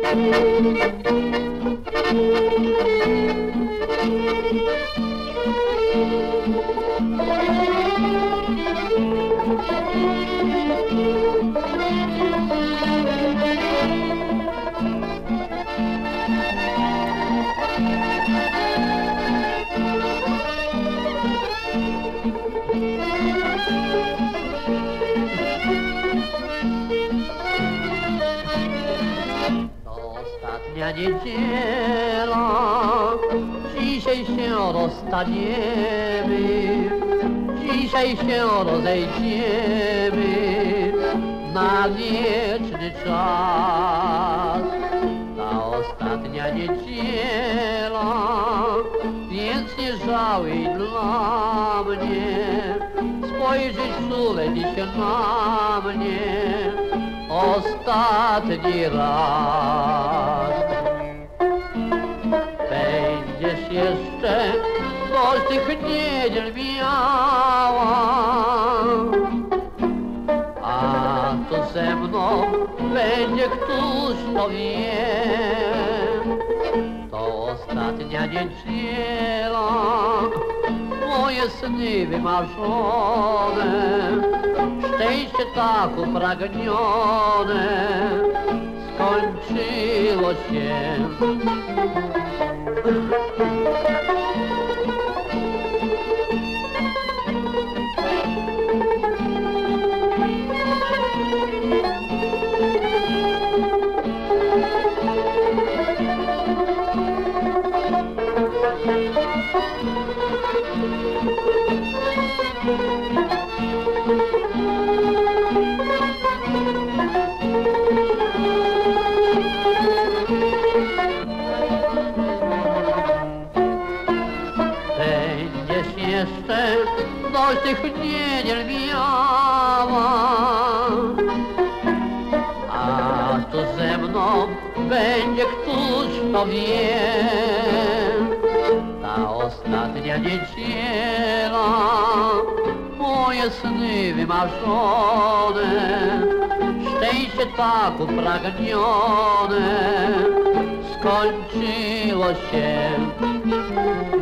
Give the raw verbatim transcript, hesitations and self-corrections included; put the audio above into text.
Ostatnia niedziela, dzisiaj się rozstaniemy, dzisiaj się rozejdziemy na wieczny czas. Ta ostatnia niedziela, więc nie żałuj dla mnie, spojrzyj czule dziś na mnie ostatni raz. Będziesz jeszcze dość tych niedziel miała, a to ze mną będzie któż to wie. To ostatnia niedziela, moje sny wymarzone, szczęście tak upragnione skończyło się. Będziesz jeszcze dość tych niedziel miała, a tu ze mną będzie któż to wie. Ta ostatnia niedziela, moje sny wymarzone, szczęście tak upragnione skończyło się.